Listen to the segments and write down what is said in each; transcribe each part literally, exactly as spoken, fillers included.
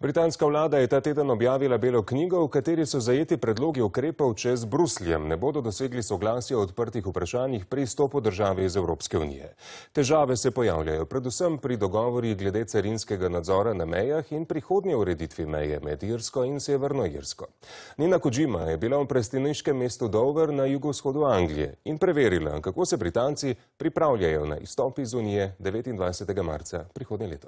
Britanska vlada je ta teden objavila belo knjigo, v kateri so zajeti predlogi ukrepov, če z Brusljem ne bodo dosegli soglasja o odprtih vprašanjih pri izstopu države iz Evropske unije. Težave se pojavljajo predvsem pri dogovorih glede carinskega nadzora na mejah in prihodnje ureditvi meje med Irsko in Severno Irsko. Nina Kojima je bila v prestaniškem mestu Dover na jugovzhodu Anglije in preverila, kako se Britanci pripravljajo na izstop iz Unije devetindvajsetega marca prihodnje leto.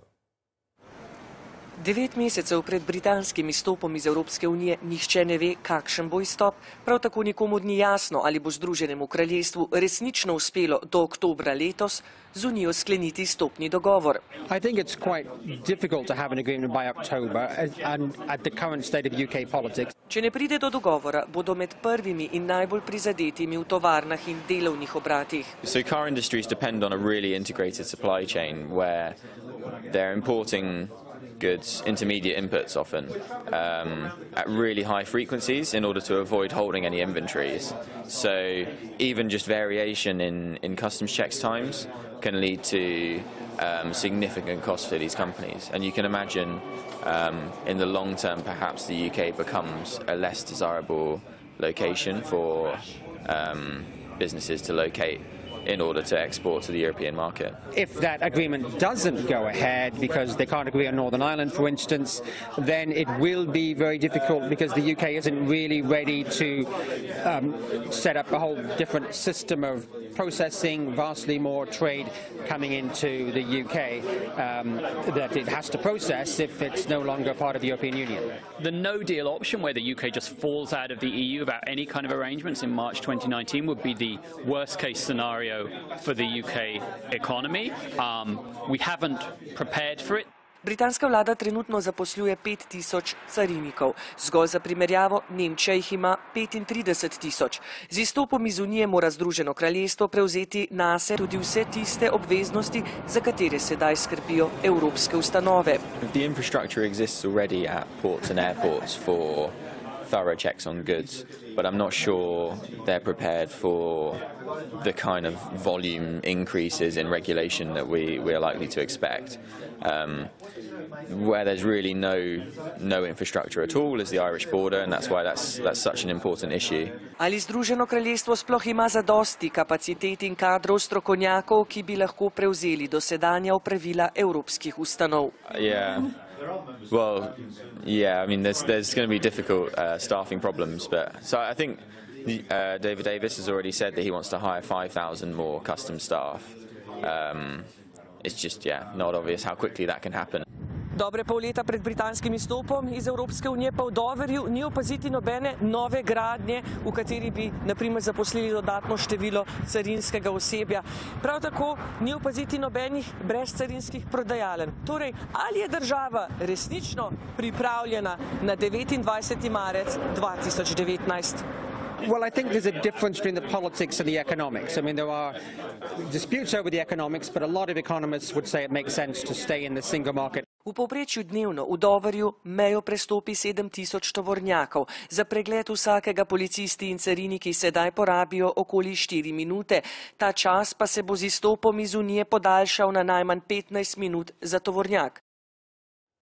Devet mesecev pred britanskim izstopom iz Evropske unije nihče ne ve, kakšen bo izstop. Prav tako nikomu ni jasno, ali bo Združenemu kraljestvu resnično uspelo do oktobra letos z Unijo skleniti izstopni dogovor. I think it's quite difficult to have an agreement by October and at the current state of U K politics. Če ne pride do dogovora, bodo med prvimi in najbolj prizadetimi v tovarnah in delovnih obratih. So car industries depend on a really integrated supply chain where they're importing goods, intermediate inputs often, um, at really high frequencies in order to avoid holding any inventories. So even just variation in, in customs checks times can lead to um, significant costs for these companies. And you can imagine um, in the long term perhaps the U K becomes a less desirable location for um, businesses to locate in order to export to the European market. If that agreement doesn't go ahead because they can't agree on Northern Ireland, for instance, then it will be very difficult because the U K isn't really ready to um, set up a whole different system of processing, vastly more trade coming into the U K um, that it has to process if it's no longer part of the European Union. The no-deal option, where the U K just falls out of the E U without any kind of arrangements in March twenty nineteen, would be the worst-case scenario for the U K economy. Um, we haven't prepared for it. Britanska vlada trenutno zaposluje pet tisoč carinikov. Zgolj za primerjavo, Nemčija jih ima petintrideset tisoč. Z izstopom iz Unije mora Združeno kraljestvo prevzeti nase tudi vse tiste obveznosti, za katere sedaj skrbijo evropske ustanove. The infrastructure exists already at ports and airports for thorough checks on goods, but I'm not sure they're prepared for the kind of volume increases in regulation that we, we are likely to expect. Um, where there's really no, no infrastructure at all is the Irish border, and that's why that's, that's such an important issue. Ali Združeno kraljestvo sploh ima zadosti kapacitet in kadrov strokovnjakov, ki bi lahko prevzeli dosedanja opravila evropskih ustanov? Yeah. Well, yeah, I mean, there's, there's going to be difficult uh, staffing problems, but so I think uh, David Davis has already said that he wants to hire five thousand more custom staff. Um, it's just, yeah, not obvious how quickly that can happen. Dobre pol leta pred britanskim izstopom iz Evropske unije pa v Doverju ni opaziti nobene nove gradnje, v kateri bi na primer zaposlili dodatno število carinskega osebja. Prav tako ni opaziti nobenih brezcarinskih prodajalen. Torej, ali je država resnično pripravljena na devetindvajseti marec dva tisoč devetnajst? Well, I think there's a difference between the politics and the economics. I mean, there are disputes over the economics, but a lot of economists would say it makes sense to stay in the single market. V povprečju dnevno v Doverju mejo prestopi sedem tisoč tovornjakov. Za pregled vsakega policisti in cariniki sedaj porabijo okoli štiri minute. Ta čas pa se bo z izstopom iz Unije podaljšal na najmanj petnajst minut za tovornjak.